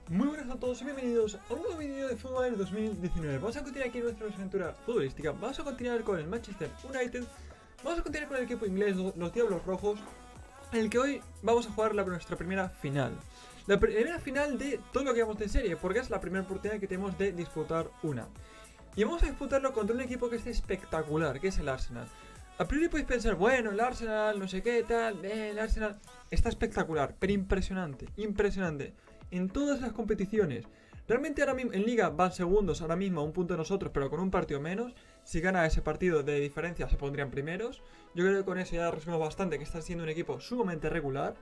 Muy buenas a todos y bienvenidos a un nuevo vídeo de Fútbol 2019. Vamos a continuar aquí nuestra aventura futbolística. Vamos a continuar con el Manchester United. Vamos a continuar con el equipo inglés, los Diablos Rojos, en el que hoy vamos a jugar nuestra primera final. La primera final de todo lo que vamos de serie, porque es la primera oportunidad que tenemos de disputar una. Y vamos a disputarlo contra un equipo que es espectacular, que es el Arsenal. A priori podéis pensar, bueno, el Arsenal, no sé qué, tal, el Arsenal está espectacular, pero impresionante, impresionante. En todas las competiciones. Realmente ahora mismo en Liga van segundos, ahora mismo a un punto de nosotros, pero con un partido menos. Si gana ese partido de diferencia se pondrían primeros. Yo creo que con eso ya resumimos bastante que está siendo un equipo sumamente regular.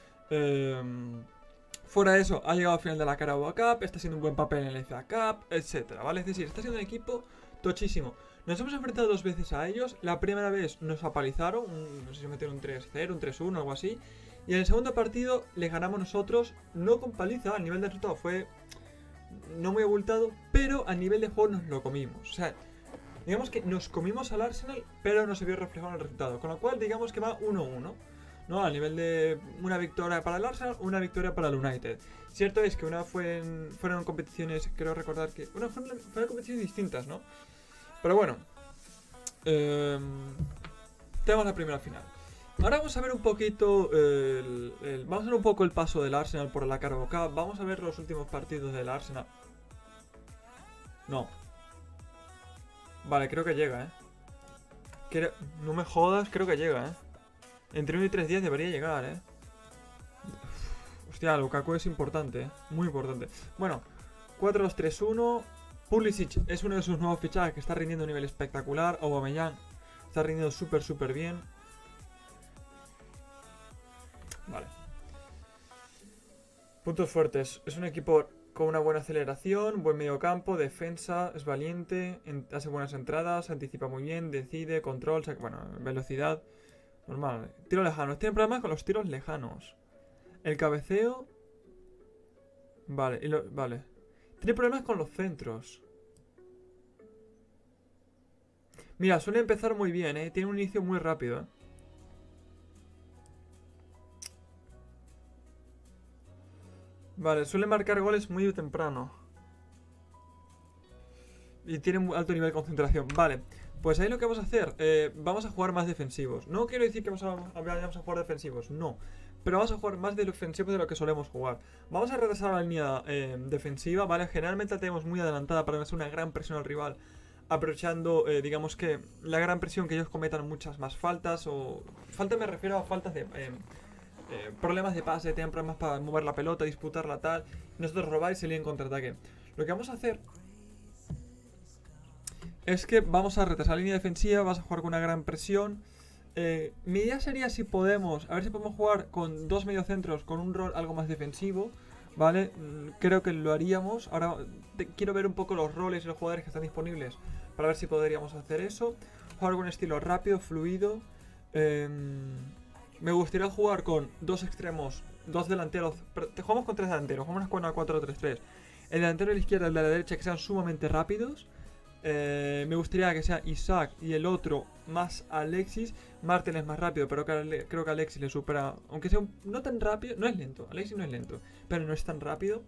Fuera de eso, ha llegado al final de la Carabao Cup, está haciendo un buen papel en la FA Cup, etcétera, ¿vale? Es decir, está siendo un equipo tochísimo. Nos hemos enfrentado dos veces a ellos. La primera vez nos apalizaron, no sé si metieron un 3-0, un 3-1, algo así. Y en el segundo partido le ganamos nosotros, no con paliza, a nivel de resultado fue no muy abultado, pero a nivel de juego nos lo comimos. O sea, digamos que nos comimos al Arsenal, pero no se vio reflejado en el resultado. Con lo cual, digamos que va 1-1, ¿no? A nivel de una victoria para el Arsenal, una victoria para el United. Cierto es que una fueron competiciones, creo recordar que... Bueno, fueron competiciones distintas, ¿no? Pero bueno, tenemos la primera final. Ahora vamos a ver un poquito vamos a ver un poco el paso del Arsenal por la Carabao Cup. Vamos a ver los últimos partidos del Arsenal. No. Vale, creo que llega, no me jodas, creo que llega, Entre 1 y 3 días debería llegar, Hostia, Lukaku es importante, muy importante. Bueno, 4-2-3-1. Pulisic es uno de sus nuevos fichajes que está rindiendo a un nivel espectacular. Aubameyang está rindiendo súper bien. Vale. Puntos fuertes. Es un equipo con una buena aceleración, buen mediocampo, defensa, es valiente, hace buenas entradas, anticipa muy bien, decide, control, bueno, velocidad. Normal. Tiros lejanos. Tiene problemas con los tiros lejanos. El cabeceo. Vale, vale. Tiene problemas con los centros. Mira, suele empezar muy bien, Tiene un inicio muy rápido, Vale, suele marcar goles muy temprano. Y tiene un alto nivel de concentración. Vale, pues ahí lo que vamos a hacer, vamos a jugar más defensivos. No quiero decir que vayamos a jugar defensivos, no. Pero vamos a jugar más de ofensivos de lo que solemos jugar. Vamos a retrasar la línea defensiva, ¿vale? Generalmente la tenemos muy adelantada para hacer una gran presión al rival, aprovechando, digamos que, la gran presión que ellos cometan muchas más faltas. O falta me refiero a faltas de... problemas de pase, tengan problemas para mover la pelota, disputarla tal. Nosotros robar y salir en contraataque. Lo que vamos a hacer es que vamos a retrasar la línea defensiva, vamos a jugar con una gran presión. Mi idea sería si podemos, a ver si podemos jugar con dos mediocentros con un rol algo más defensivo, ¿vale? Creo que lo haríamos. Ahora quiero ver un poco los roles y los jugadores que están disponibles para ver si podríamos hacer eso. Jugar con un estilo rápido, fluido. Me gustaría jugar con dos extremos, dos delanteros. Jugamos con tres delanteros, jugamos con una 4-3-3. El delantero de la izquierda y el de la derecha que sean sumamente rápidos. Me gustaría que sea Isaac y el otro más Alexis. Martel es más rápido, pero creo que Alexis le supera. Aunque sea no tan rápido, no es lento. Alexis no es lento, pero no es tan rápido.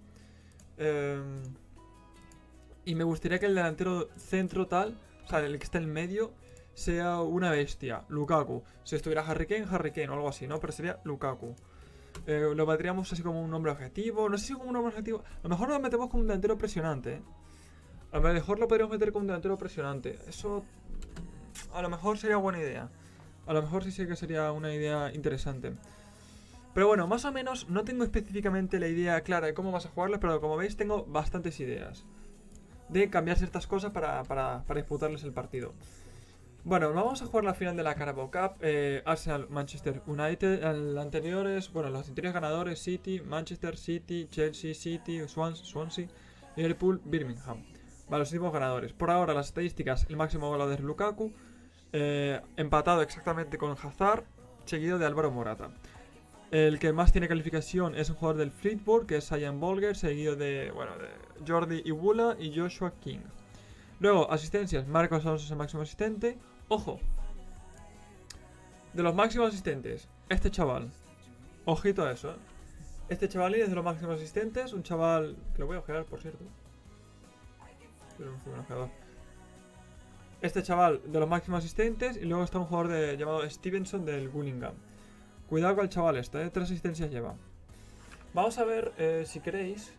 Y me gustaría que el delantero centro tal, o sea, el que está en medio, sea una bestia, Lukaku. Si estuviera Harry Kane o algo así, ¿no? Pero sería Lukaku. Lo meteríamos así como un nombre objetivo. No sé si como un nombre objetivo. A lo mejor lo metemos como un delantero presionante, A lo mejor lo podríamos meter como un delantero presionante. Eso a lo mejor sería buena idea. A lo mejor sí que sería una idea interesante. Pero bueno, más o menos no tengo específicamente la idea clara de cómo vas a jugarlo, pero como veis tengo bastantes ideas de cambiar ciertas cosas para disputarles el partido. Bueno, vamos a jugar la final de la Carabao Cup. Arsenal-Manchester United. Los anteriores ganadores: City, Manchester City, Chelsea, City, Swansea, Liverpool, Birmingham. Vale, los últimos ganadores. Por ahora las estadísticas: el máximo goleador es Lukaku, empatado exactamente con Hazard, seguido de Álvaro Morata. El que más tiene calificación es un jugador del Fleetwood, que es Ian Bolger, seguido de Jordi Iwula y Joshua King. Luego, asistencias: Marcos Alonso es el máximo asistente. Ojo, de los máximos asistentes, este chaval, ojito a eso, Este chavalín es de los máximos asistentes. Un chaval que lo voy a ojear, por cierto. Pero no soy un ojeador. Este chaval de los máximos asistentes. Y luego está un jugador llamado Stevenson del Gullingham. Cuidado con el chaval este, 3 asistencias lleva. Vamos a ver, si queréis.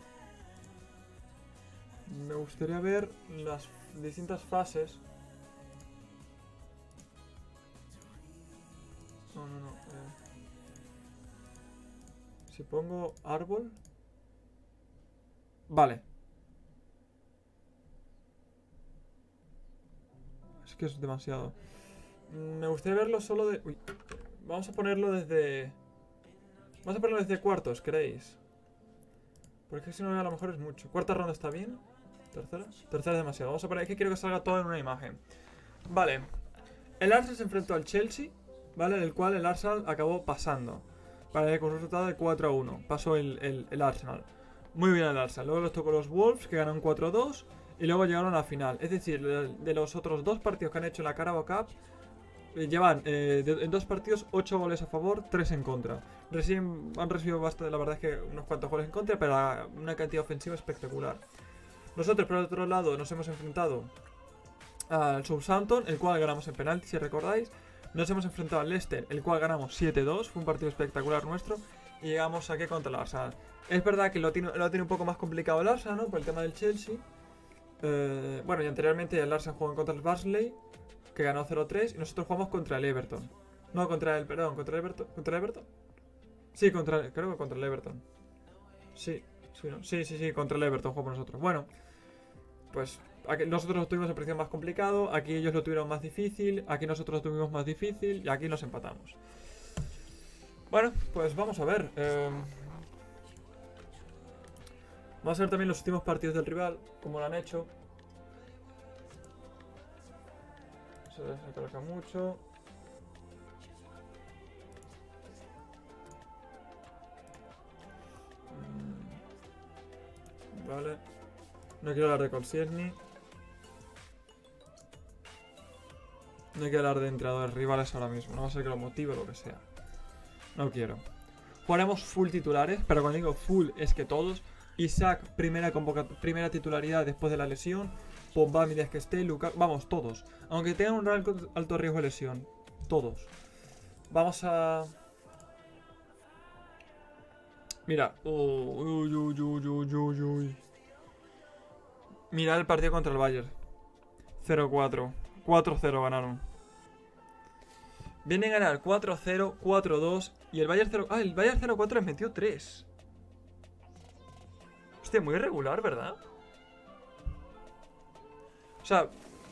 Me gustaría ver las distintas fases. No. Si pongo árbol. Vale. Es que es demasiado. Me gustaría verlo solo de... Uy. Vamos a ponerlo desde... Vamos a ponerlo desde cuartos, ¿queréis? Porque si no, a lo mejor es mucho. Cuarta ronda está bien. Tercera. Tercera es demasiado. Vamos a poner... Es que quiero que salga todo en una imagen. Vale. El Arsenal se enfrentó al Chelsea, ¿vale? El cual el Arsenal acabó pasando. Vale, con un resultado de 4-1. Pasó el Arsenal. Muy bien el Arsenal. Luego les tocó los Wolves, que ganaron 4-2. Y luego llegaron a la final. Es decir, de los otros 2 partidos que han hecho en la Carabao Cup, llevan en 2 partidos 8 goles a favor, 3 en contra. Han recibido bastante, la verdad es que unos cuantos goles en contra, pero una cantidad ofensiva espectacular. Nosotros, por el otro lado, nos hemos enfrentado al Southampton, el cual ganamos en penalti, si recordáis. Nos hemos enfrentado al Leicester, el cual ganamos 7-2. Fue un partido espectacular nuestro. Y llegamos aquí contra el Arsenal. Es verdad que lo tiene un poco más complicado el Arsenal, ¿no? Por el tema del Chelsea. Bueno, y anteriormente el Arsenal jugó contra el Barnsley, que ganó 0-3. Y nosotros jugamos contra el Everton. No, contra el Everton. ¿Contra el Everton? Sí, creo que contra el Everton. Sí, contra el Everton jugamos nosotros. Bueno, pues aquí nosotros lo tuvimos en posición más complicado. Aquí ellos lo tuvieron más difícil. Aquí nosotros lo tuvimos más difícil. Y aquí nos empatamos. Bueno, pues vamos a ver. Vamos a ver también los últimos partidos del rival, como lo han hecho. Se carga mucho. Vale. No quiero hablar de Koscielny. No quiero hablar de entrenadores rivales ahora mismo. No va a ser que lo motive o lo que sea. No quiero. Jugaremos full titulares, pero cuando digo full es que todos. Isaac, primera titularidad después de la lesión. Pogba, mientras que esté, Lukaku, vamos, todos. Aunque tengan un alto riesgo de lesión. Todos. Vamos a... Mira. Uy. Mira el partido contra el Bayern. 0-4. 4-0 ganaron. Vienen a ganar 4-0, 4-2. Y el Bayern 0... Ah, el Bayern 0-4 les metió 3. Hostia, muy irregular, ¿verdad? O sea,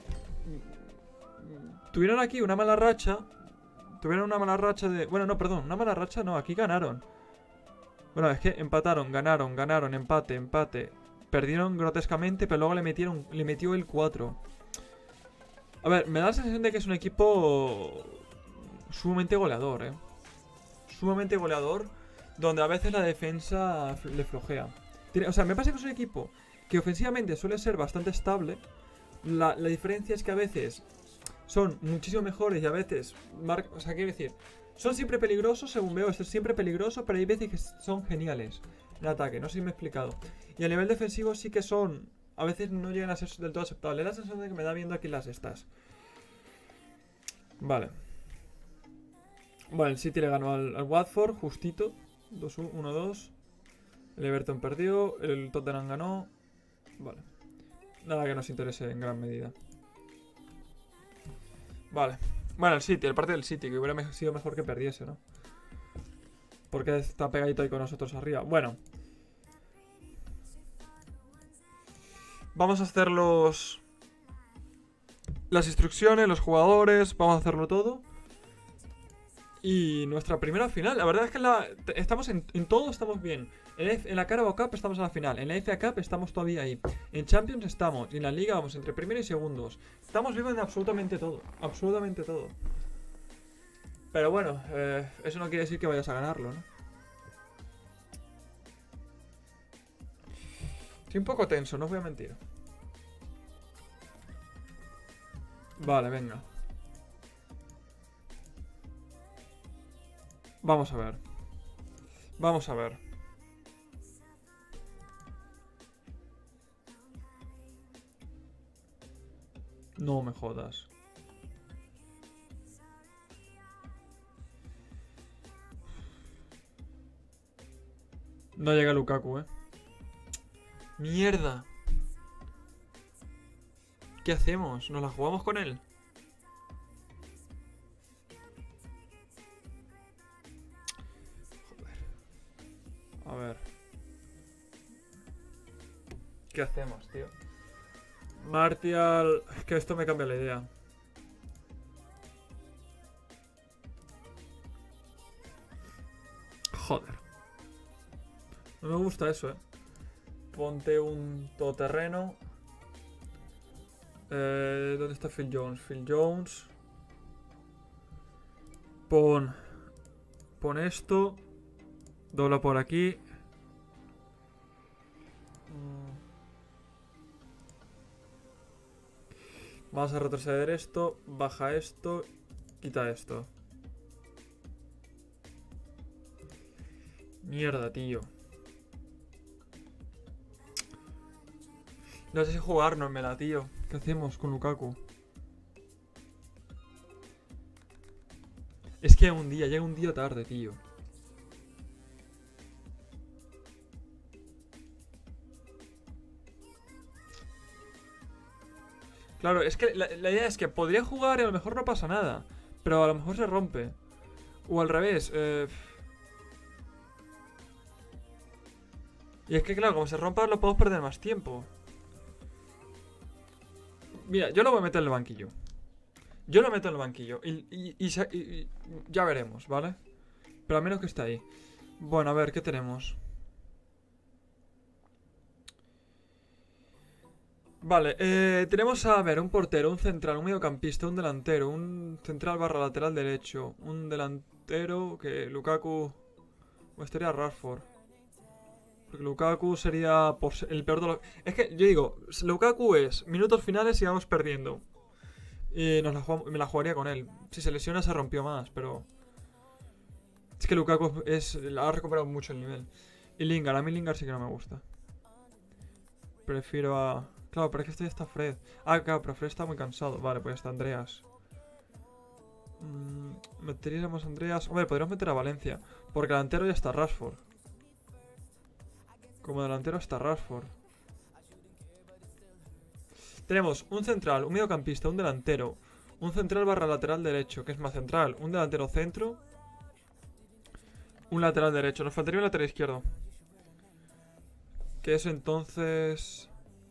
tuvieron aquí una mala racha. Tuvieron una mala racha de... Bueno, no, perdón, una mala racha no, aquí ganaron. Bueno, es que empataron, ganaron, empate. Perdieron grotescamente, pero luego le metió el 4. A ver, me da la sensación de que es un equipo sumamente goleador, Sumamente goleador, donde a veces la defensa le flojea. O sea, me pasa que es un equipo que ofensivamente suele ser bastante estable. La diferencia es que a veces son muchísimo mejores y a veces... O sea, quiero decir, son siempre peligrosos, según veo, esto es siempre peligroso, pero hay veces que son geniales en ataque, no sé si me he explicado. Y a nivel defensivo sí que son... A veces no llegan a ser del todo aceptables. Es la sensación de que me da viendo aquí las estas. Vale. Bueno, el City le ganó al Watford, justito. 1-2. El Everton perdió. El Tottenham ganó. Vale. Nada que nos interese en gran medida. Vale. Bueno, el City, el partido del City, que hubiera sido mejor que perdiese, ¿no? Porque está pegadito ahí con nosotros arriba. Bueno. Vamos a hacer las instrucciones, los jugadores. Vamos a hacerlo todo. Y nuestra primera final. La verdad es que estamos en todo, estamos bien. En la Carabao Cup estamos en la final. En la FA Cup estamos todavía ahí. En Champions estamos. Y en la Liga vamos entre primeros y segundos. Estamos vivos en absolutamente todo. Absolutamente todo. Pero bueno, eso no quiere decir que vayas a ganarlo, ¿no? Estoy un poco tenso, no os voy a mentir. Vale, venga. Vamos a ver. Vamos a ver. No me jodas. No llega Lukaku, ¡Mierda! ¿Qué hacemos? ¿Nos la jugamos con él? Joder. A ver. ¿Qué hacemos, tío? Martial... Es que esto me cambia la idea. Joder. No me gusta eso, Ponte un todoterreno. ¿Dónde está Phil Jones? Phil Jones. Pon esto. Dobla por aquí. Vamos a retroceder esto. Baja esto. Quita esto. Mierda, tío. No sé si jugárnosmela, tío. ¿Qué hacemos con Lukaku? Es que llega un día tarde, tío. Claro, es que la idea es que podría jugar y a lo mejor no pasa nada. Pero a lo mejor se rompe. O al revés. Y es que claro, como se rompa lo podemos perder más tiempo. Mira, yo lo voy a meter en el banquillo. Yo lo meto en el banquillo. Y ya veremos, ¿vale? Pero al menos que esté ahí. Bueno, a ver, ¿qué tenemos? Vale, tenemos a ver un portero, un central, un mediocampista, un delantero, un central barra lateral derecho, un delantero que Lukaku... O estaría Rashford. Porque Lukaku sería el peor de los... Es que yo digo, Lukaku es minutos finales y vamos perdiendo. Y me la jugaría con él. Si se lesiona se rompió más, pero... Es que Lukaku ha recuperado mucho el nivel. Y Lingard, a mí Lingard sí que no me gusta. Prefiero a... Claro, pero es que este ya está Fred. Ah, claro, pero Fred está muy cansado. Vale, pues ya está Andreas. Meteríamos a Andreas... Hombre, podríamos meter a Valencia. Porque delantero ya está Rashford. Como delantero está Rashford. Tenemos un central, un mediocampista, un delantero. Un central barra lateral derecho, que es más central. Un delantero centro. Un lateral derecho. Nos faltaría un lateral izquierdo. Que es entonces...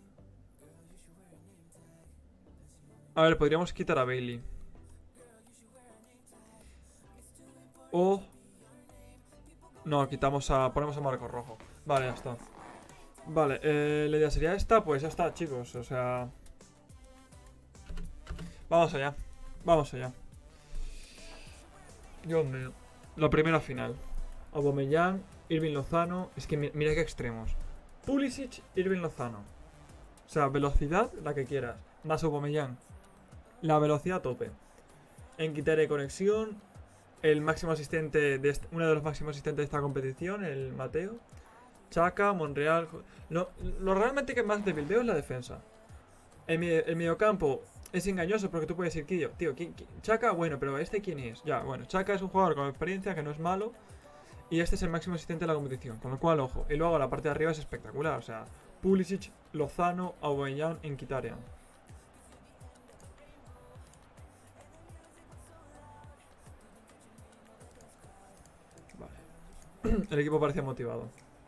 A ver, podríamos quitar a Bailey. O... No, ponemos a Marco Rojo. Vale, ya está. Vale, la idea sería esta. Pues ya está, chicos, o sea... Vamos allá. Vamos allá. Dios mío. La primera final. Aubameyang, Irving Lozano. Es que mira qué extremos. Pulisic, Irving Lozano. O sea, velocidad, la que quieras. Más Aubameyang. La velocidad a tope. En quitaré conexión. El máximo asistente de uno de los máximos asistentes de esta competición, el Mateo. Chaka, Monreal. Lo realmente que más débil veo es la defensa. El mediocampo es engañoso porque tú puedes decir, tío, Chaka, bueno, pero ¿este quién es? Ya, bueno, Chaka es un jugador con experiencia que no es malo. Y este es el máximo asistente de la competición. Con lo cual, ojo. Y luego la parte de arriba es espectacular. O sea, Pulisic, Lozano, Aubameyang, Mkhitaryan. Vale. El equipo parece motivado.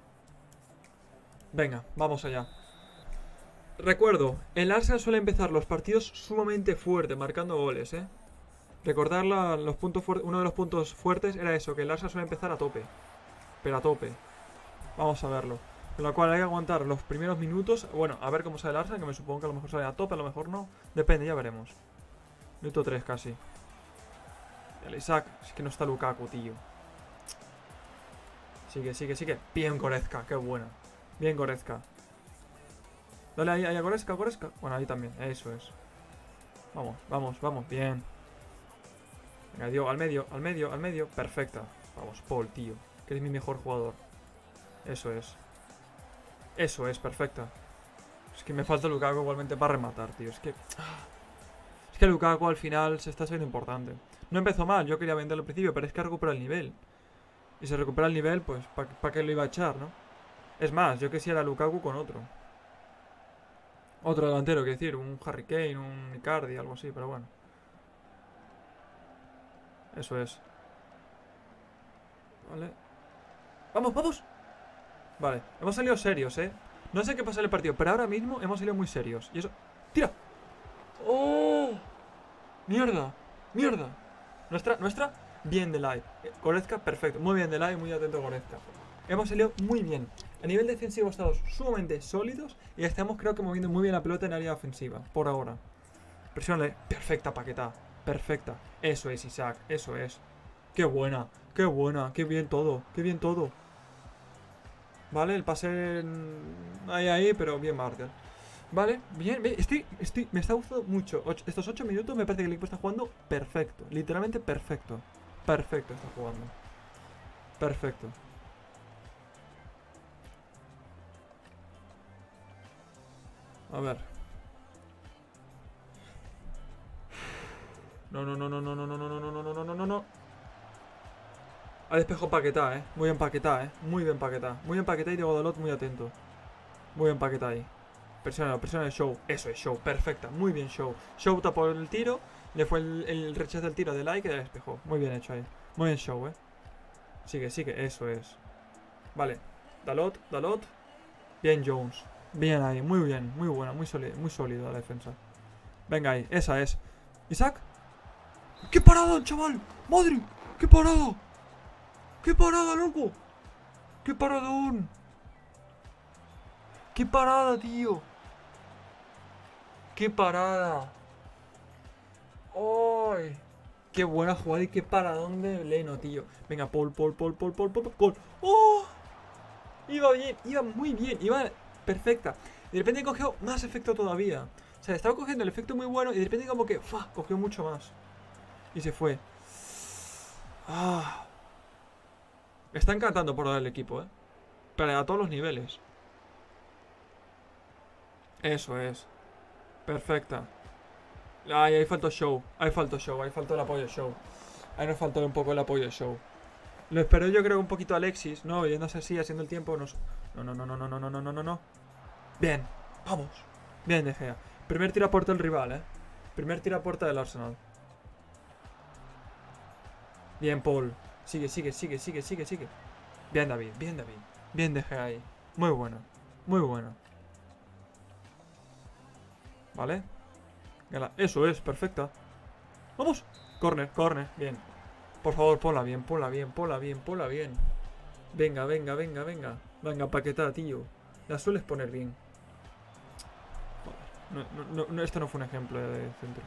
Venga, vamos allá. Recuerdo, el Arsenal suele empezar los partidos sumamente fuerte, marcando goles, Recordar los puntos uno de los puntos fuertes era eso, que el Arsenal suele empezar a tope. Pero a tope. Vamos a verlo. Con lo cual hay que aguantar los primeros minutos. Bueno, a ver cómo sale el Arsenal, que me supongo que a lo mejor sale a tope, a lo mejor no. Depende, ya veremos. Minuto 3 casi. El Isaac, es que no está Lukaku, tío. Sigue. Bien Goretzka, qué buena. Bien Goretzka. Dale ahí a Goretzka. Bueno, ahí también, eso es. Vamos, bien. Venga, Diego, al medio. Perfecta. Vamos, Paul, tío. Que eres mi mejor jugador. Eso es, perfecta. Es que me falta Lukaku igualmente para rematar, tío. Es que... que Lukaku al final se está siendo importante. No empezó mal, yo quería venderlo al principio, pero es que recupera el nivel. Y si recupera el nivel, pues ¿para qué lo iba a echar, no? Es más, yo quisiera Lukaku con otro. Otro delantero, quiero decir, un Harry Kane, un Icardi, algo así, pero bueno. Eso es. Vale. ¡Vamos, vamos! Vale, hemos salido serios, No sé qué pasa en el partido, pero ahora mismo hemos salido muy serios. Y eso... ¡Tira! ¡Oh! ¡Mierda! ¡Mierda! Nuestra, bien de live. Goretzka, perfecto. Muy bien de live, muy atento Goretzka. Hemos salido muy bien. A nivel defensivo estamos sumamente sólidos y estamos creo que moviendo muy bien la pelota en área ofensiva, por ahora. Presiónale. Perfecta, Paquetá. Perfecta. Eso es, Isaac. Eso es. Qué buena. Qué buena. Qué bien todo. Qué bien todo. Vale, el pase ahí, pero bien Martel. Vale, bien, me está gustando mucho. Estos 8 minutos me parece que el equipo está jugando perfecto. Literalmente perfecto. Perfecto está jugando. Perfecto. A ver. No. Ha despejado Paquetá, Muy bien Paquetá, Muy bien Paquetá. Muy bien Paquetá y Diego Dalot muy atento. Muy bien Paquetá ahí. Presiona el Show. Eso es Show. Perfecta. Muy bien Show. Show tapó el tiro. Le fue el rechazo del tiro de like y le despejó. Muy bien hecho ahí. Muy bien Show, Sigue. Eso es. Vale. Dalot. Bien Jones. Bien ahí. Muy bien. Muy buena. Muy sólida la defensa. Venga ahí. Esa es. Isaac. ¡Qué parada, chaval! ¡Madre! ¡Qué parada! ¡Qué parada, loco! ¡Qué paradón! ¡Qué parada, tío! ¡Qué parada! ¡Ay! ¡Qué buena jugada y qué paradón de Leno, tío! Venga, Paul. ¡Oh! Iba bien, iba muy bien, iba perfecta. De repente cogió más efecto todavía. O sea, estaba cogiendo el efecto muy bueno y de repente como que cogió mucho más. Y se fue. Ah. Está encantando por dar el equipo, Pero a todos los niveles. Eso es. Perfecta. Ay, ahí faltó Show. Ahí faltó el apoyo Show. Ahí nos faltó un poco el apoyo Show. Lo esperó yo creo un poquito Alexis. No, yéndose así, haciendo el tiempo. No. Bien. Vamos. Bien, De Gea. Primer tiro a puerta del rival, Primer tiro a puerta del Arsenal. Bien, Paul. Sigue. Bien, David. Bien, De Gea ahí. Muy bueno. Vale. Eso es, perfecta. ¡Vamos! Corner. Bien. Por favor, ponla bien. Venga. Venga, Paquetá, tío. La sueles poner bien. Joder. No, esto no fue un ejemplo de centro.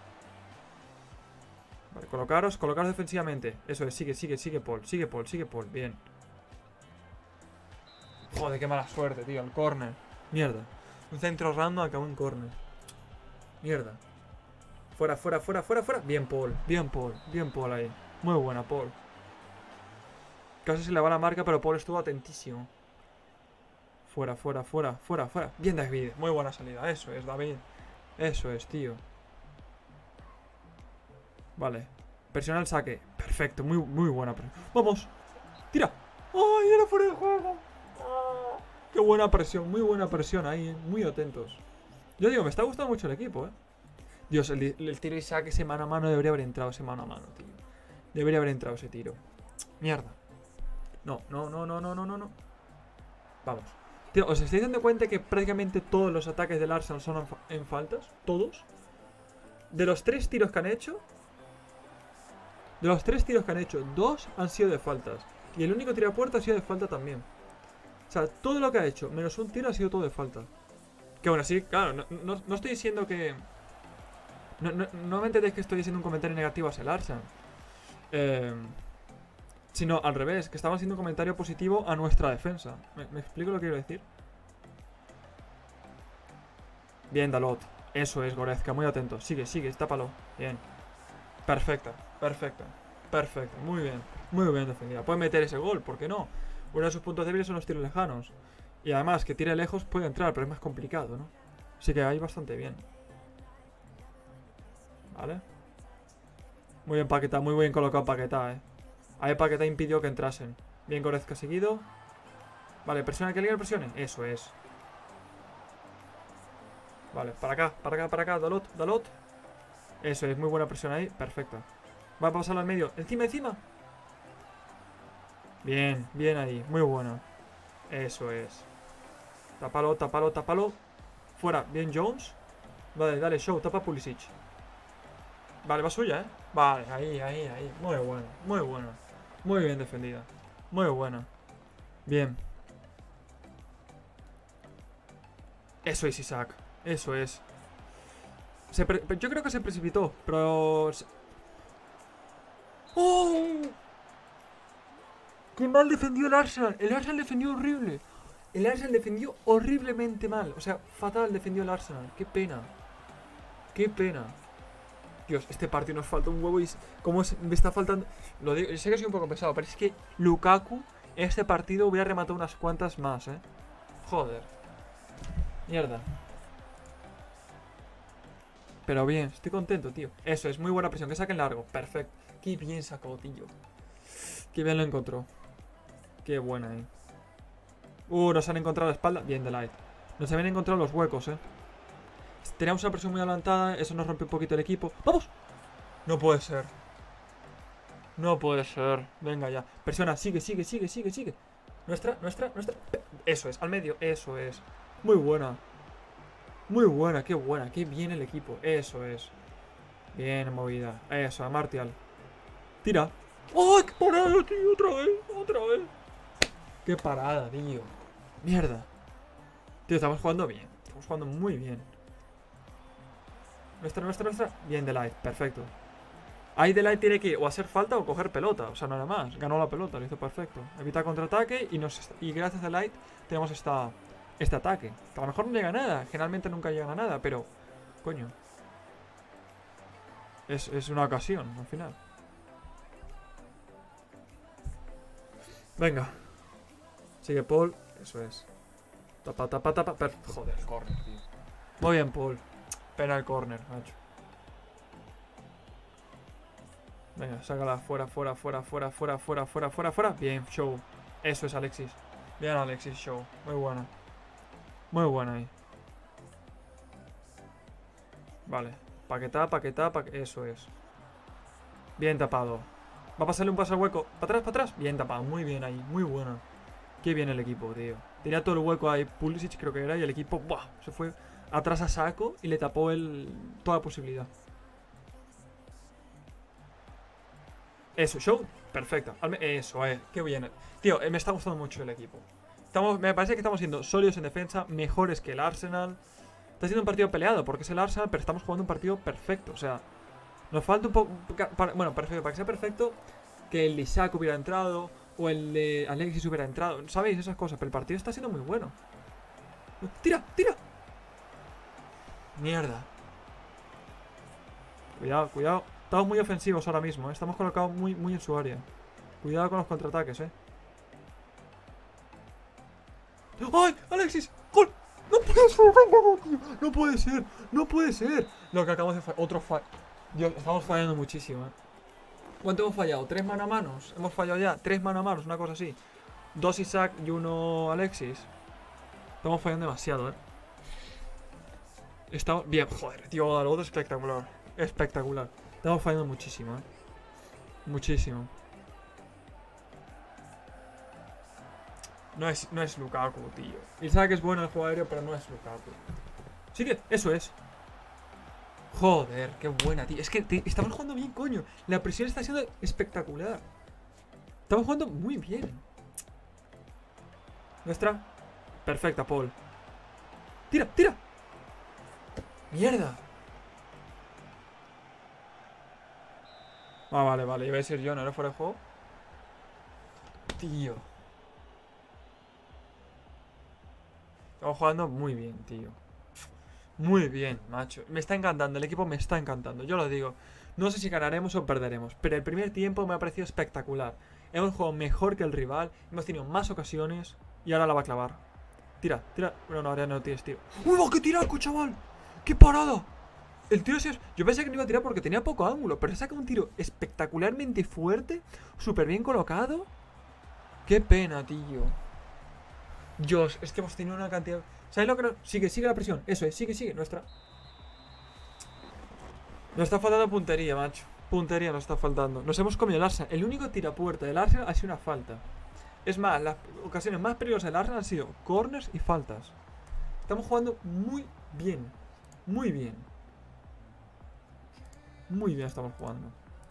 Vale, colocaros defensivamente. Eso es, sigue Paul. Bien. Joder, qué mala suerte, tío. El corner. Mierda. Un centro random acabó en corner. Mierda. Fuera. Bien, Paul ahí. Muy buena, Paul. Casi se le va la marca, pero Paul estuvo atentísimo. Fuera. Bien, David. Muy buena salida. Eso es, David. Eso es, tío. Vale. Presiona el saque. Perfecto. Muy buena presión. ¡Vamos! ¡Tira! ¡Ay, era fuera de juego! ¡Qué buena presión! Muy buena presión ahí, Muy atentos. Yo digo, me está gustando mucho el equipo, Dios, el tiro y saque ese mano a mano debería haber entrado ese mano a mano, tío. Debería haber entrado ese tiro. Mierda. No. Vamos. Tío, ¿os estáis dando cuenta que prácticamente todos los ataques del Arsenal son en faltas? ¿Todos? De los 3 tiros que han hecho... dos han sido de faltas. Y el único tiro a puerta ha sido de falta también. O sea, todo lo que ha hecho, menos un tiro, ha sido todo de falta. Que bueno, sí, claro, no estoy diciendo que... No me entendéis que estoy diciendo un comentario negativo hacia el Arsenal. Sino al revés, que estamos haciendo un comentario positivo a nuestra defensa. ¿Me explico lo que quiero decir? Bien, Dalot. Eso es, Goretzka, muy atento. Sigue, tápalo. Bien. Perfecta. Muy bien defendida. Puede meter ese gol, ¿por qué no? Uno de sus puntos débiles son los tiros lejanos. Y además, que tire lejos puede entrar, pero es más complicado, ¿no? Así que ahí bastante bien. Vale. Muy bien Paquetá, muy bien colocado Paquetá, Ahí Paquetá impidió que entrasen. Bien Goretzka seguido. Vale, presiona que alguien presione. Eso es. Vale, para acá, para acá, para acá. Dalot, Dalot. Eso es, muy buena presión ahí. Perfecto. Va a pasarlo al medio. Encima, encima. Bien, bien ahí. Muy bueno. Eso es. Tápalo, tápalo, tápalo. Fuera. Bien Jones. Vale, dale, Show. Tapa Pulisic. Vale, va suya, Vale, ahí, ahí, ahí. Muy bueno, muy bueno. Muy bien defendida. Muy buena. Bien. Eso es, Isaac. Eso es. Yo creo que se precipitó, pero... ¡Oh! ¡Qué mal defendió el Arsenal! El Arsenal defendió horrible. El Arsenal defendió horriblemente mal. O sea, fatal defendió el Arsenal. ¡Qué pena! ¡Qué pena! Dios, este partido nos falta un huevo y... ¿Cómo me está faltando? Lo digo, sé que soy un poco pesado, pero es que Lukaku, este partido hubiera rematado unas cuantas más, Joder. Mierda. Pero bien, estoy contento, tío. Eso es, muy buena presión, que saquen largo. Perfecto. Qué bien sacó, tío. Qué bien lo encontró. Qué buena, nos han encontrado la espalda. Bien, Delight. Nos habían encontrado los huecos, Teníamos una presión muy adelantada. Eso nos rompe un poquito el equipo. ¡Vamos! No puede ser. No puede ser. Venga ya. Presiona, sigue, sigue, sigue, sigue, sigue. Nuestra. Eso es, al medio. Eso es. Muy buena. Muy buena, qué buena. Qué bien el equipo. Eso es. Bien movida. Eso, a Martial. Tira. ¡Oh, qué parada, tío! Otra vez, otra vez. Qué parada, tío. Mierda. Tío, estamos jugando bien. Estamos jugando muy bien. Nuestra. Bien, Delight, perfecto. Ahí Delight tiene que o hacer falta o coger pelota. O sea, nada más. Ganó la pelota, lo hizo perfecto. Evita contraataque y gracias a Delight tenemos este ataque. Que a lo mejor no llega a nada. Generalmente nunca llegan a nada, pero... Coño. Es una ocasión, al final. Venga. Sigue Paul. Eso es. Tapa. Joder, el corner, tío. Muy bien, Paul. Pena el corner, macho. Venga, sácala. Fuera. Bien, Show. Eso es, Alexis. Bien, Alexis, Show. Muy buena. Muy buena ahí. Vale. Paquetá. Eso es. Bien tapado. Va a pasarle un paso al hueco. Para atrás. Bien tapado. Muy bien ahí. Muy buena. Qué bien el equipo, tío. Tenía todo el hueco ahí. Pulisic creo que era. Y el equipo, ¡buah! Se fue atrás a saco y le tapó toda la posibilidad. Eso, Show. Perfecto. Eso, qué bien. Tío, me está gustando mucho el equipo. Me parece que estamos siendo sólidos en defensa. Mejores que el Arsenal. Está siendo un partido peleado porque es el Arsenal, pero estamos jugando un partido perfecto. O sea, nos falta un poco... Bueno, perfecto. Para que sea perfecto, que el Isaac hubiera entrado o el de Alexis hubiera entrado. ¿Sabéis? Esas cosas. Pero el partido está siendo muy bueno. ¡Tira! Mierda. Cuidado. Estamos muy ofensivos ahora mismo, Estamos colocados muy en su área. Cuidado con los contraataques, ¡Ay! ¡Alexis! ¡Gol! ¡No puede ser! Tío! ¡No puede ser! Lo que acabamos de fallar. Otro fallo. Dios, estamos fallando muchísimo, ¿Cuánto hemos fallado? ¿3 mano a manos? Hemos fallado ya 3 mano a manos, una cosa así. 2 Isaac y 1 Alexis. Estamos fallando demasiado, Estamos... Bien, joder, tío, algo espectacular. Espectacular. Estamos fallando muchísimo, Muchísimo. No es Lukaku, tío. Isaac es bueno en el juego aéreo, pero no es Lukaku. Sigue, eso es. Joder, qué buena, tío. Es que estamos jugando bien, coño. La presión está siendo espectacular. Estamos jugando muy bien. Nuestra. Perfecta, Paul. Tira. Mierda. Ah, vale. Iba a decir yo, ¿no era fuera de juego? Tío. Estamos jugando muy bien, tío. Muy bien, macho. Me está encantando, el equipo me está encantando. Yo lo digo. No sé si ganaremos o perderemos, pero el primer tiempo me ha parecido espectacular. Hemos jugado mejor que el rival, hemos tenido más ocasiones y ahora la va a clavar. Tira. Bueno, no, ahora no tires, tío. ¡Uy, qué tiraco, chaval! ¡Qué parada! El tiro yo pensé que no iba a tirar porque tenía poco ángulo, pero saca un tiro espectacularmente fuerte, súper bien colocado. Qué pena, tío. Dios, es que hemos tenido una cantidad... ¿Sabes lo que no? Sigue la presión. Eso es, sigue. Nos está faltando puntería, macho. Puntería nos está faltando. Nos hemos comido el Arsenal. El único tirapuerta del Arsenal ha sido una falta. Es más, las ocasiones más peligrosas del Arsenal han sido corners y faltas. Estamos jugando muy bien. Muy bien. Muy bien estamos jugando.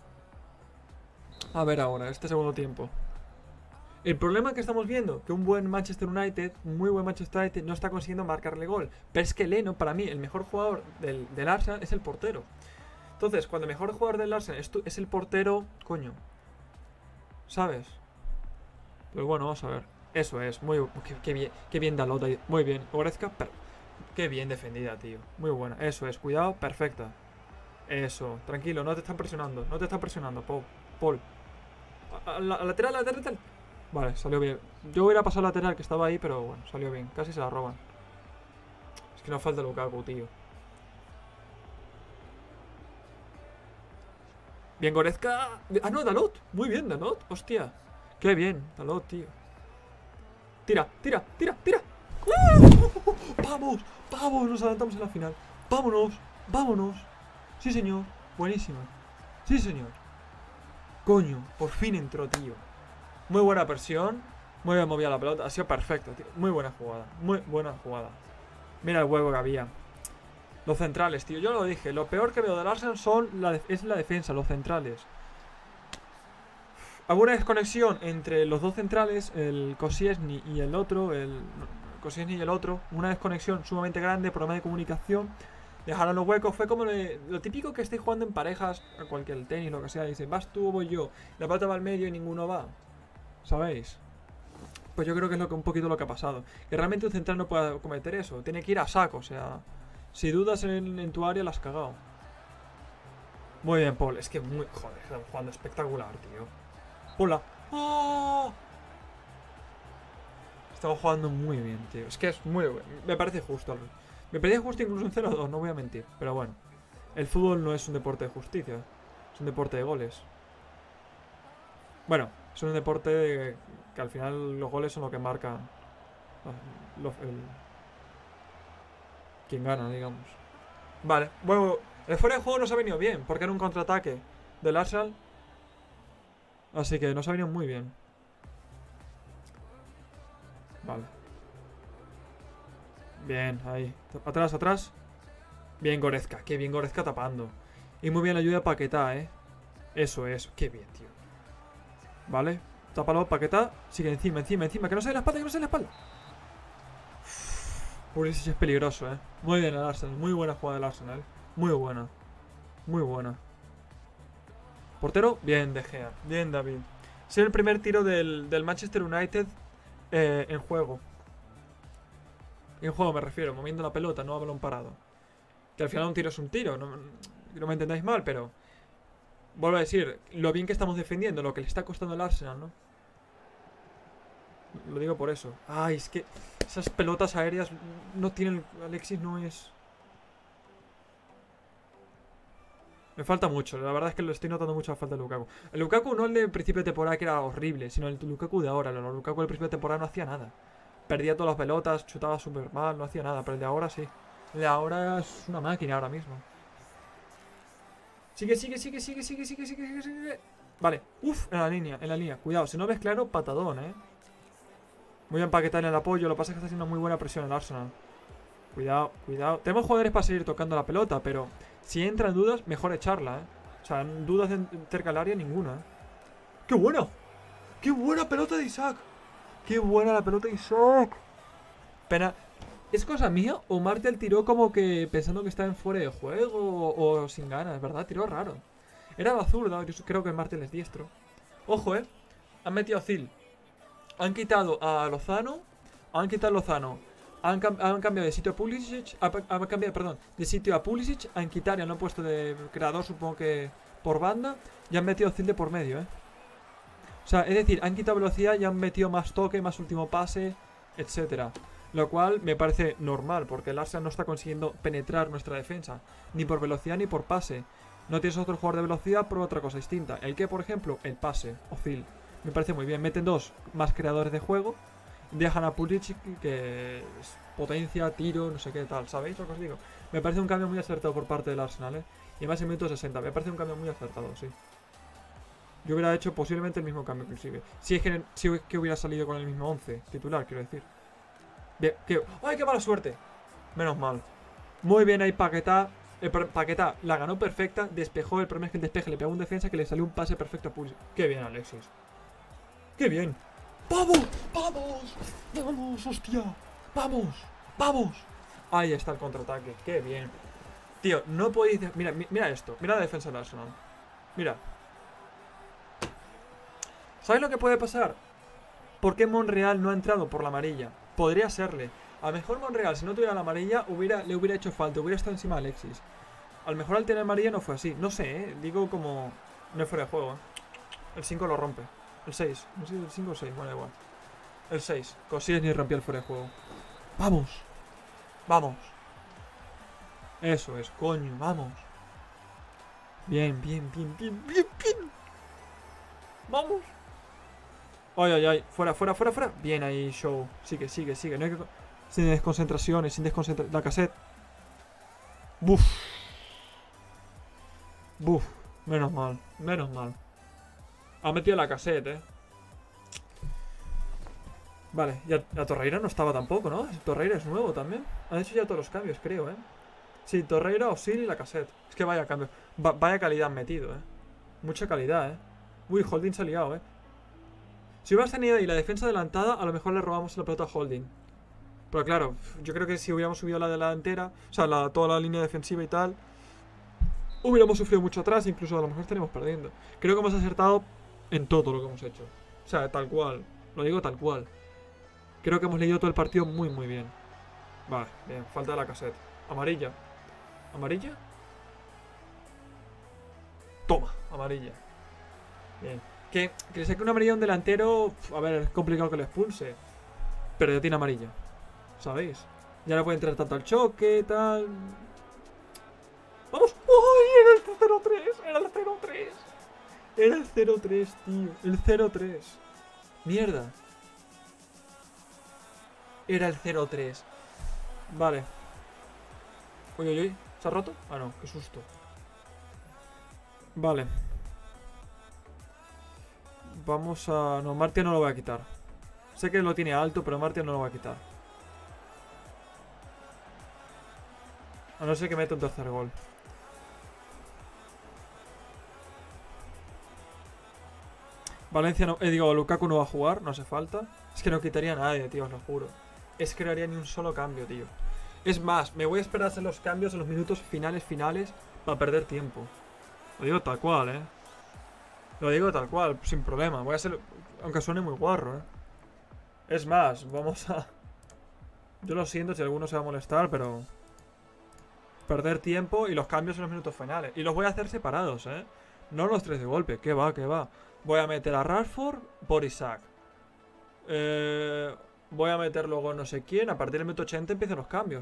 A ver ahora, este segundo tiempo. El problema que estamos viendo, que un buen Manchester United, muy buen Manchester United, no está consiguiendo marcarle gol. Pero es que Leno, para mí, el mejor jugador del Arsenal es el portero. Entonces, cuando el mejor jugador del Arsenal es el portero, coño, ¿sabes? Pues bueno, vamos a ver. Eso es, muy qué bien Dalot ahí. Muy bien, Goretzka, pero qué bien defendida, tío. Muy buena, eso es, cuidado, perfecta. Eso, tranquilo, no te están presionando, Paul. A lateral. Vale, salió bien. Yo hubiera pasado lateral que estaba ahí, pero bueno, salió bien. Casi se la roban. Es que nos falta Lukaku, tío. Bien, Goretzka. Ah, no, Dalot. Muy bien, Dalot. Hostia. Qué bien, Dalot, tío. Tira. Vamos, nos adelantamos en la final. Vámonos. Sí, señor. Buenísima. Sí, señor. Coño, por fin entró, tío. Muy buena presión. Muy bien movida la pelota. Ha sido perfecto, tío. Muy buena jugada. Mira el huevo que había. Los centrales, tío. Yo lo dije. Lo peor que veo del Arsenal es la defensa, los centrales. Alguna desconexión entre los dos centrales, el Koscielny y el otro. Una desconexión sumamente grande, problema de comunicación. Dejaron los huecos. Fue como lo típico que estéis jugando en parejas, a cualquier tenis, lo que sea. Dicen, vas tú o voy yo. La pelota va al medio y ninguno va. ¿Sabéis? Pues yo creo que es un poquito lo que ha pasado. Que realmente un central no puede cometer eso. Tiene que ir a saco, o sea... Si dudas en tu área, la has cagado. Muy bien, Paul. Es que muy... Joder, estamos jugando espectacular, tío. ¡Hola! ¡Oh! Estamos jugando muy bien, tío. Es que es muy... Me parece justo. Me parece justo incluso un 0-2, no voy a mentir. Pero bueno. El fútbol no es un deporte de justicia. Es un deporte de goles. Bueno, es un deporte que al final los goles son lo que marcan quién gana, digamos. Vale, bueno, el fuera de juego nos ha venido bien, porque era un contraataque del Arsenal. Así que nos ha venido muy bien. Vale. Bien, ahí. Atrás. Bien Goretzka, qué bien Goretzka tapando. Y muy bien la ayuda de Paquetá, Eso es, qué bien, tío. Vale, tápalo, Paquetá. Sigue encima, que no se dé la espalda, Pulisic es peligroso, Muy bien el Arsenal, muy buena jugada del Arsenal. Muy buena. Portero, bien De Gea, bien David. Es el primer tiro del Manchester United en juego. En juego me refiero, moviendo la pelota, no a balón parado. Que al final un tiro es un tiro, no me entendáis mal, pero... Vuelvo a decir, lo bien que estamos defendiendo, lo que le está costando al Arsenal, ¿no? Lo digo por eso. Ay, es que esas pelotas aéreas no tienen... Alexis no es... Me falta mucho, la verdad es que lo estoy notando mucho la falta de Lukaku. El Lukaku no el de principio de temporada que era horrible, sino el Lukaku de ahora. El Lukaku del principio de temporada no hacía nada. Perdía todas las pelotas, chutaba súper mal, no hacía nada. Pero el de ahora sí. El de ahora es una máquina ahora mismo. Sigue. Vale, en la línea. Cuidado, si no ves claro, patadón, Muy bien Paquetá en el apoyo, lo que pasa es que está haciendo muy buena presión el Arsenal. Cuidado. Tenemos jugadores para seguir tocando la pelota, pero si entran dudas, mejor echarla, O sea, dudas cerca del área, ninguna, ¡Qué buena! ¡Qué buena pelota de Isaac! ¡Qué buena la pelota de Isaac! Pena... ¿Es cosa mía o Martial tiró como que pensando que estaba en fuera de juego o sin ganas, verdad? Tiró raro. Era la zurda, yo creo que Martial es diestro. Ojo, Han metido a Zil. Han quitado a Lozano. Han cambiado de sitio a Pulisic. Han cambiado, de sitio a Pulisic. A Mkhitaryan lo han puesto de creador, supongo que por banda. Y han metido a Zil de por medio, O sea, es decir, han quitado velocidad y han metido más toque, más último pase, etcétera. Lo cual me parece normal, porque el Arsenal no está consiguiendo penetrar nuestra defensa, ni por velocidad ni por pase. No tienes otro jugador de velocidad, prueba otra cosa distinta. El que, por ejemplo, el pase, Ozil. Me parece muy bien. Meten dos más creadores de juego. Dejan a Pulisic, que es potencia, tiro, no sé qué tal. ¿Sabéis lo que os digo? Me parece un cambio muy acertado por parte del Arsenal, ¿eh? Y además en minuto 60. Me parece un cambio muy acertado, sí. Yo hubiera hecho posiblemente el mismo cambio, inclusive. Si es que hubiera salido con el mismo 11 titular, quiero decir. Bien, ¡ay, qué mala suerte! Menos mal. Muy bien ahí Paquetá. Paquetá la ganó perfecta, despejó. El problema es que el despeje le pegó un defensa que le salió un pase perfecto a Pulisic. ¡Qué bien, Alexis! ¡Qué bien! ¡Vamos! ¡Vamos! ¡Vamos, hostia! ¡Vamos! ¡Vamos! Ahí está el contraataque. ¡Qué bien! Tío, no podéis... Mira esto. Mira la defensa del Arsenal. Mira. ¿Sabes lo que puede pasar? ¿Por qué Monreal no ha entrado por la amarilla? Podría serle. A lo mejor Monreal, si no tuviera la amarilla, le hubiera hecho falta. Hubiera estado encima de Alexis. A lo mejor al tener amarilla no fue así. No sé, digo como... No es fuera de juego, El 5 lo rompe. El 6. No sé si el 5 o 6. Bueno, igual. El 6. Cosillas ni rompió el fuera de juego. ¡Vamos! ¡Vamos! Eso es, coño, vamos. Bien, bien, bien, bien, bien, bien. ¡Vamos! ¡Ay, ay, ay! Fuera, fuera, fuera, fuera. Bien ahí, Show. Sigue, sigue, sigue. No hay que... Sin desconcentraciones, sin desconcentraciones. La cassette. Buf. Buf. Menos mal, menos mal. Ha metido la cassette, Vale, ya Torreira no estaba tampoco, ¿no? Torreira es nuevo también. Han hecho ya todos los cambios, creo, Sí, Torreira, Ozil y la cassette. Es que vaya cambio. Vaya calidad metido, Mucha calidad, Uy, Holding se ha liado, Si hubieras tenido ahí la defensa adelantada, a lo mejor le robamos la pelota a Holding. Pero claro, yo creo que si hubiéramos subido la delantera, o sea, toda la línea defensiva y tal, hubiéramos sufrido mucho atrás, incluso a lo mejor estaríamos perdiendo. Creo que hemos acertado en todo lo que hemos hecho. O sea, tal cual. Lo digo tal cual. Creo que hemos leído todo el partido muy, muy bien. Vale, bien. Falta de la cassette. Amarilla. ¿Amarilla? Toma, amarilla. Bien. Que le saque una amarilla a un delantero... A ver, es complicado que lo expulse. Pero ya tiene amarilla. ¿Sabéis? Ya no puede entrar tanto al choque, tal... ¡Vamos! ¡Uy! Era el 0-3. Era el 0-3. Era el 0-3, tío. El 0-3. Mierda. Era el 0-3. Vale. Uy, uy, uy. ¿Se ha roto? Ah, no. Qué susto. Vale. Vamos a... No, Martial no lo voy a quitar. Sé que lo tiene alto, pero Martial no lo voy a quitar. A no ser que meta un tercer gol. Valencia no... digo, Lukaku no va a jugar, no hace falta. Es que no quitaría a nadie, tío, os lo juro. Es que no haría ni un solo cambio, tío. Es más, me voy a esperar a hacer los cambios en los minutos finales para perder tiempo. Lo digo tal cual, Lo digo tal cual, sin problema. Voy a hacer... Aunque suene muy guarro, Es más, vamos a... Yo lo siento si alguno se va a molestar, pero... Perder tiempo y los cambios en los minutos finales. Y los voy a hacer separados, No los tres de golpe, que va, que va. Voy a meter a Rashford por Isaac. Voy a meter luego no sé quién. A partir del minuto 80 empiezan los cambios,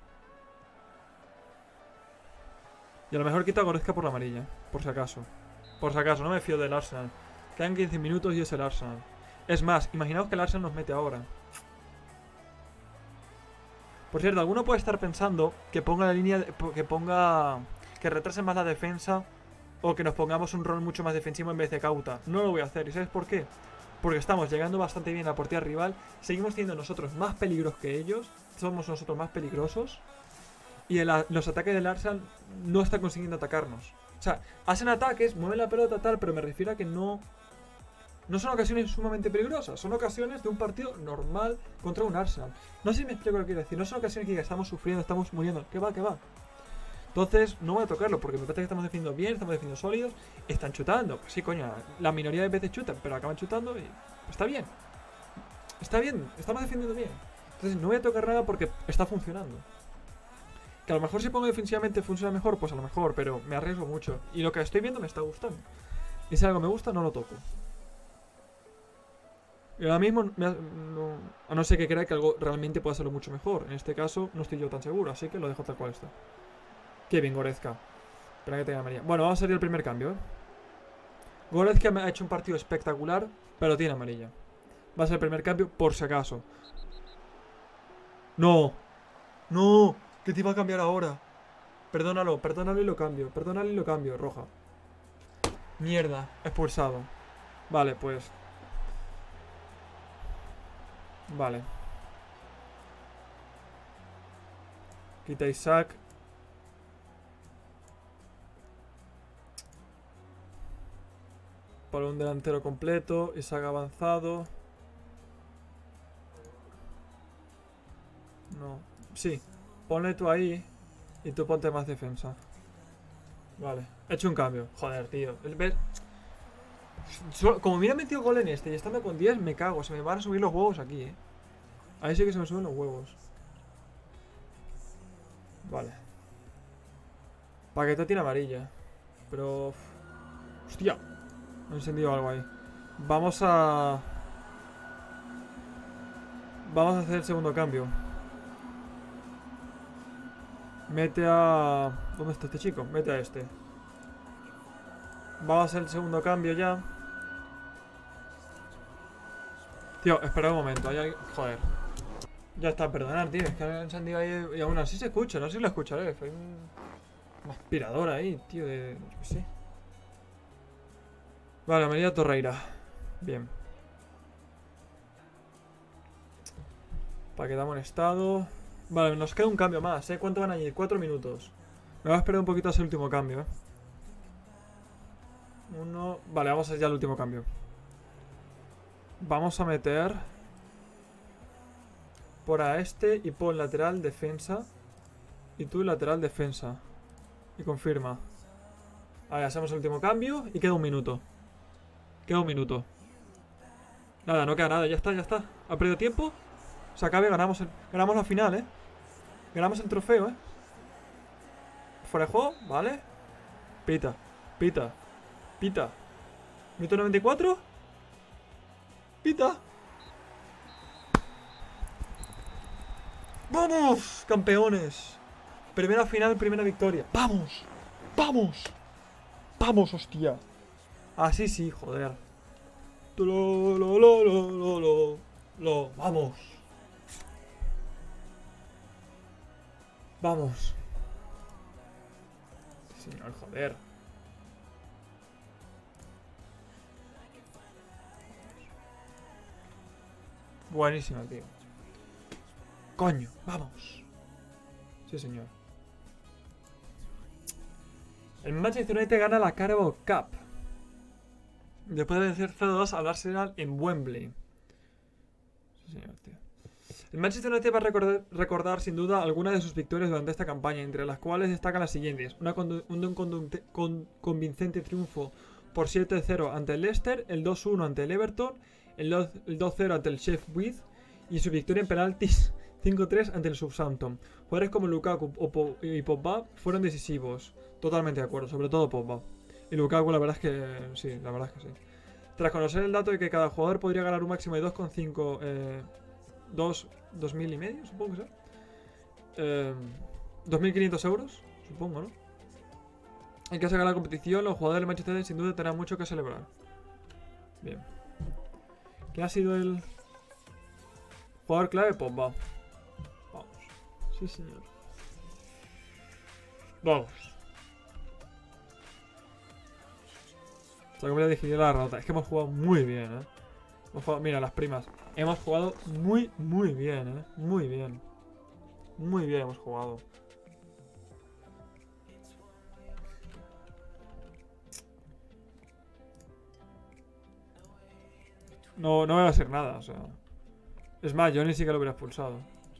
Y a lo mejor quito a Goretzka por la amarilla. Por si acaso. Por si acaso, no me fío del Arsenal. Quedan 15 minutos y es el Arsenal. Es más, imaginaos que el Arsenal nos mete ahora. Por cierto, alguno puede estar pensando que ponga la línea... Que retrase más la defensa... O que nos pongamos un rol mucho más defensivo en vez de cauta. No lo voy a hacer. ¿Y sabes por qué? Porque estamos llegando bastante bien a la portería rival. Seguimos teniendo nosotros más peligros que ellos. Somos nosotros más peligrosos. Y los ataques del Arsenal no están consiguiendo atacarnos. O sea, hacen ataques, mueven la pelota tal, pero me refiero a que no... No son ocasiones sumamente peligrosas. Son ocasiones de un partido normal contra un Arsenal. No sé si me explico lo que quiero decir. No son ocasiones que estamos sufriendo, estamos muriendo. ¿Qué va? ¿Qué va? Entonces, no voy a tocarlo porque me parece que estamos defendiendo bien, estamos defendiendo sólidos. Están chutando. Pues sí, coño, la minoría de veces chutan, pero acaban chutando y... Está bien. Está bien, estamos defendiendo bien. Entonces, no voy a tocar nada porque está funcionando. Que a lo mejor si pongo defensivamente funciona mejor, pues a lo mejor, pero me arriesgo mucho. Y lo que estoy viendo me está gustando. Y si algo me gusta, no lo toco. Y ahora mismo, a no ser que crea que algo realmente pueda hacerlo mucho mejor. En este caso, no estoy yo tan seguro, así que lo dejo tal cual está. Qué bien, Goretzka. Espera que tenga amarilla. Bueno, vamos a salir el primer cambio, ¿eh? Goretzka me ha hecho un partido espectacular, pero tiene amarilla. Va a ser el primer cambio, por si acaso. ¡No! ¡No! ¿Qué te iba a cambiar ahora? Perdónalo, perdónalo y lo cambio. Perdónalo y lo cambio, roja. Mierda, expulsado. Vale, pues. Vale. Quita Isaac. Para un delantero completo. Isaac avanzado. No. Sí. Ponle tú ahí. Y tú ponte más defensa. Vale. He hecho un cambio. Joder, tío. Como me ha metido gol en este y estando con 10, me cago. Se me van a subir los huevos aquí, Ahí sí que se me suben los huevos. Vale. Paqueta tiene amarilla. Pero... Hostia. Me he encendido algo ahí. Vamos a hacer el segundo cambio. Mete a... ¿Dónde está este chico? Mete a este. Vamos a hacer el segundo cambio ya. Tío, espera un momento. Hay alguien... Joder. Ya está, perdonar, tío. Es que he encendido ahí y aún así se escucha. No sé si lo escucharé. Fue un aspirador ahí, tío, de... Yo qué sé. Vale, Amelia Torreira. Bien. Paquete amonestado. Vale, nos queda un cambio más, ¿Cuánto van a añadir? 4 minutos. Me voy a esperar un poquito a ese último cambio, Uno... Vale, vamos a hacer ya el último cambio. Vamos a meter... Por a este y pon lateral defensa. Y tú lateral defensa. Y confirma. Vale, hacemos el último cambio y queda un minuto. Queda un minuto. Nada, no queda nada, ya está, ya está. ¿Ha perdido tiempo? Se acabe, ganamos la final, Ganamos el trofeo, Fuera de juego, vale. Pita, pita, pita. Minuto 94. Pita. ¡Vamos! Campeones. Primera final, primera victoria. ¡Vamos! ¡Vamos! ¡Vamos, hostia! Así sí, joder. Vamos. Vamos. Señor, joder. Buenísima, tío. Coño, vamos. Sí, señor. El Manchester United gana la Carabao Cup. Después de vencer 0-2 al Arsenal en Wembley. Sí, señor, tío. El Manchester United va a recordar sin duda algunas de sus victorias durante esta campaña, entre las cuales destacan las siguientes. Un convincente triunfo por 7-0 ante el Leicester, el 2-1 ante el Everton, el 2-0 ante el Sheffield y su victoria en penaltis 5-3 ante el Southampton. Jugadores como Lukaku y Pogba fueron decisivos. Totalmente de acuerdo, sobre todo Pogba. Y Lukaku la verdad es que sí, la verdad es que sí. Tras conocer el dato de que cada jugador podría ganar un máximo de 2,5... 2.000 y medio, supongo que sea. 2.500 euros, supongo, ¿no? En caso de ganar la competición, los jugadores del Manchester United sin duda tendrán mucho que celebrar. Bien. ¿Qué ha sido el jugador clave? Pues vamos. Vamos. Sí, señor. Vamos. Se ha comido de la rata. Es que hemos jugado muy bien, Hemos jugado, mira, las primas. Hemos jugado muy, muy bien, Muy bien. Muy bien hemos jugado. No me va a ser nada, o sea. Es más, yo ni siquiera lo hubiera expulsado.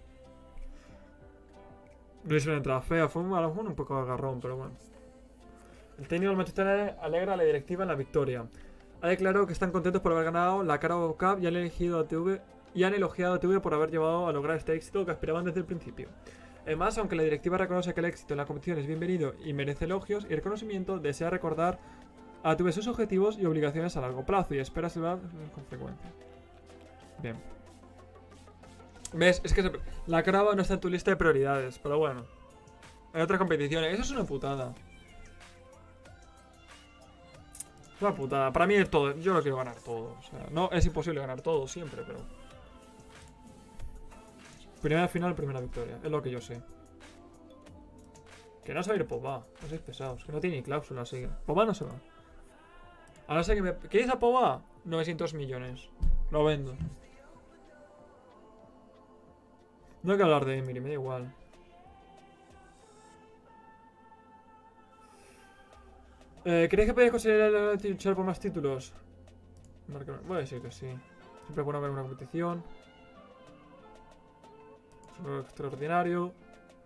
No hizo una entrada fea, fue un poco agarrón, pero bueno. El técnico del Manchester alegra a la directiva en la victoria. Ha declarado que están contentos por haber ganado la Carabao Cup y han elogiado a TV por haber llevado a lograr este éxito que aspiraban desde el principio. Además, aunque la directiva reconoce que el éxito en la competición es bienvenido y merece elogios y reconocimiento, desea recordar a TV sus objetivos y obligaciones a largo plazo y espera salvar con frecuencia. Bien. ¿Ves? Es que la crava no está en tu lista de prioridades, pero bueno. Hay otras competiciones. Eso es una putada. Es una putada. Para mí es todo. Yo lo quiero ganar todo. O sea, no es imposible ganar todo siempre, pero... Primera final, primera victoria. Es lo que yo sé. Que no se va a ir Pogba. No seáis pesados. Que no tiene ni cláusula, así que... Pogba no se va. Ahora sé que me... ¿Qué dice a Pogba? 900 millones. Lo vendo. No hay que hablar de Emery, me da igual. ¿Creéis que podéis conseguir luchar por más títulos? Voy a decir que sí. Siempre es bueno ver una competición. Es algo extraordinario.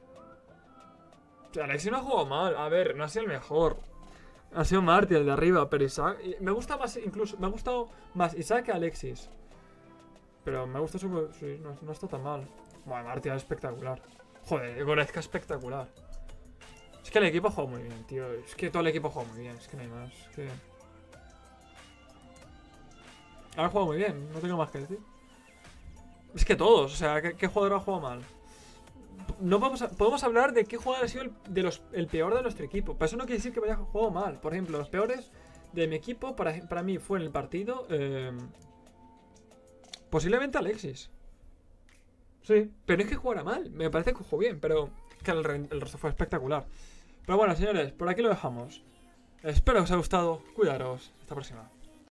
O sea, Alexis no ha jugado mal. A ver, no ha sido el mejor. Ha sido Marty el de arriba, pero Isaac... Me gusta más, incluso... Me ha gustado más Isaac que Alexis. Pero me gusta su... Sí, no está tan mal. Bueno, Marty es espectacular. Joder, Goretzka espectacular. Es que el equipo juega muy bien, tío. Es que todo el equipo juega muy bien. Es que no hay más. Es que... Ahora juega muy bien. No tengo más que decir. Es que todos. O sea, ¿qué jugador ha jugado mal? No podemos hablar de qué jugador ha sido el peor de nuestro equipo. Pero eso no quiere decir que vaya a jugar mal. Por ejemplo, los peores de mi equipo para mí fue en el partido... posiblemente Alexis. Sí, pero no es que jugara mal. Me parece que jugó bien, pero que el resto fue espectacular. Pero bueno, señores, por aquí lo dejamos. Espero que os haya gustado. Cuidaros. Hasta la próxima.